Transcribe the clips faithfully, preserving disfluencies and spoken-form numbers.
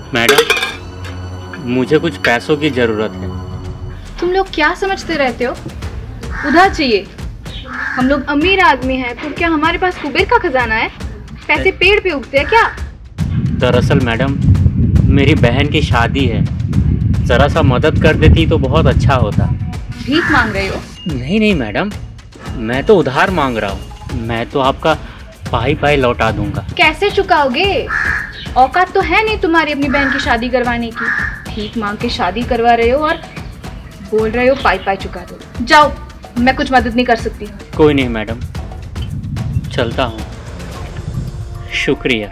Madam, मुझे कुछ पैसों की ज़रूरत है। तुम लोग क्या समझते रहते हो? उधार चाहिए? हम लोग अमीर आदमी हैं, तो क्या हमारे पास कुबेर का खजाना है? पैसे पेड़ पे उगते हैं क्या? दरअसल मैडम, मेरी बहन की शादी है, ज़रा सा मदद कर देती तो बहुत अच्छा होता। भीख मांग रहे हो? नहीं नहीं मैडम, मैं तो उधार मांग रहा हूँ। मैं तो आपका पाई पाई लौटा दूंगा। कैसे चुकाओगे? औकात तो है नहीं तुम्हारी अपनी बहन की शादी करवाने की। भीख मांग के शादी करवा रहे हो और बोल रहे हो पाई पाई चुका दो। जाओ, मैं कुछ मदद नहीं कर सकती। कोई नहीं मैडम, चलता हूँ। शुक्रिया।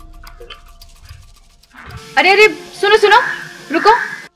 अरे अरे सुनो सुनो, रुको।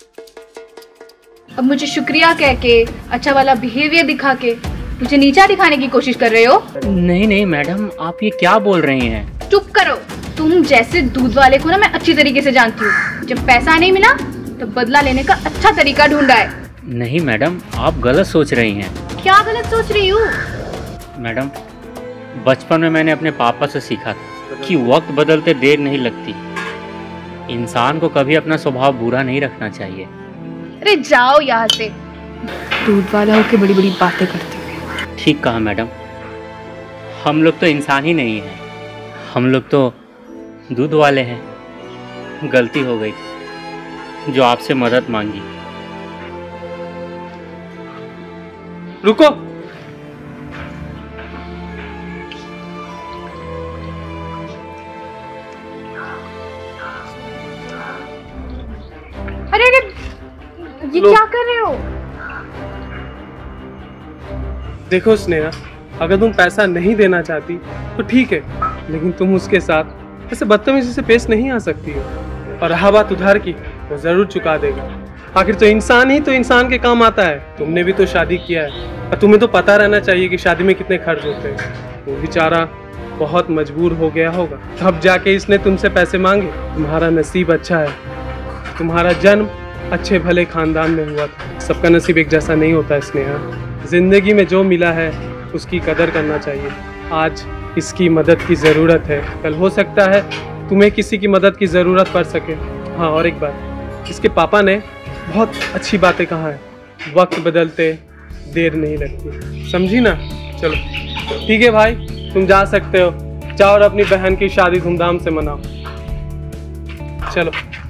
अब मुझे शुक्रिया कह के, अच्छा वाला बिहेवियर दिखा के मुझे नीचा दिखाने की कोशिश कर रहे हो? नहीं नहीं मैडम, आप ये क्या बोल रही हैं? चुप करो। तुम जैसे दूध वाले को ना मैं अच्छी तरीके से जानती हूँ। जब पैसा नहीं मिला तो बदला लेने का अच्छा तरीका ढूंढा है। नहीं मैडम, आप गलत सोच रही हैं। क्या गलत सोच रही हूँ? मैडम, बचपन में मैंने अपने पापा से सीखा था कि वक्त बदलते देर नहीं लगती। इंसान को कभी अपना स्वभाव बुरा नहीं रखना चाहिए। अरे जाओ यहाँ से, दूध वाला होके बड़ी बड़ी बातें करते हुए। ठीक कहा मैडम, हम लोग तो इंसान ही नहीं हैं, हम लोग तो दूध वाले हैं। गलती हो गई थी जो आपसे मदद मांगी। रुको। अरे अरे, ये क्या कर रहे हो? देखो स्नेहा, अगर तुम पैसा नहीं देना चाहती तो ठीक है, लेकिन तुम उसके साथ ऐसे बदतमीजी से पेश नहीं आ सकती हो। और रहा बात उधार की, वो जरूर चुका देगा। आखिर तो इंसान ही तो इंसान के काम आता है। तुमने भी तो शादी किया है और तुम्हें तो पता रहना चाहिए कि शादी में कितने खर्च होते हैं। वो बेचारा बहुत मजबूर हो गया होगा, तब जाके इसने तुमसे पैसे मांगे। तुम्हारा नसीब अच्छा है, तुम्हारा जन्म अच्छे भले खानदान में हुआ था। सबका नसीब एक जैसा नहीं होता है स्नेहा। जिंदगी में जो मिला है उसकी कदर करना चाहिए। आज इसकी मदद की ज़रूरत है, कल हो सकता है तुम्हें किसी की मदद की ज़रूरत पड़ सके। हाँ, और एक बात, इसके पापा ने बहुत अच्छी बातें कहा है, वक्त बदलते देर नहीं लगती। समझी ना? चलो ठीक है भाई, तुम जा सकते हो। जाओ और अपनी बहन की शादी धूमधाम से मनाओ। चलो।